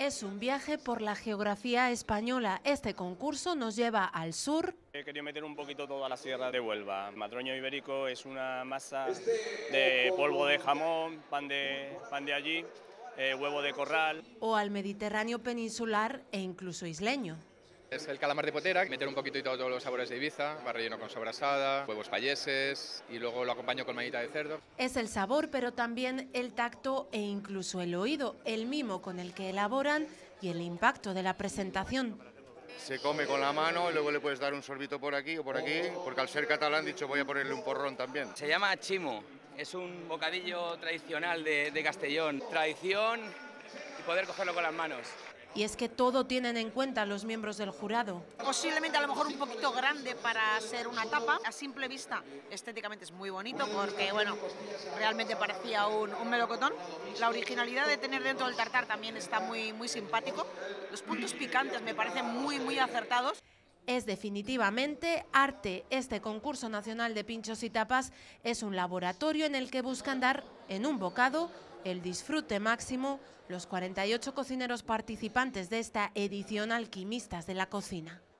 Es un viaje por la geografía española. Este concurso nos lleva al sur. He querido meter un poquito toda la sierra de Huelva. Madroño ibérico es una masa de polvo de jamón, pan de allí, huevo de corral. O al Mediterráneo peninsular e incluso isleño. Es el calamar de potera, meter un poquito de todos los sabores de Ibiza, va relleno con sobrasada, huevos payeses y luego lo acompaño con manita de cerdo. Es el sabor, pero también el tacto e incluso el oído, el mimo con el que elaboran y el impacto de la presentación. Se come con la mano y luego le puedes dar un sorbito por aquí o por aquí, porque al ser catalán dicho voy a ponerle un porrón también. Se llama chimo, es un bocadillo tradicional de Castellón, tradición y poder cogerlo con las manos. Y es que todo tienen en cuenta los miembros del jurado. Posiblemente a lo mejor un poquito grande para ser una tapa. A simple vista, estéticamente es muy bonito porque, bueno, realmente parecía un melocotón. La originalidad de tener dentro del tartar también está muy simpático. Los puntos picantes me parecen muy acertados. Es definitivamente arte. Este concurso nacional de pinchos y tapas es un laboratorio en el que buscan dar en un bocado el disfrute máximo los 48 cocineros participantes de esta edición Alquimistas de la Cocina.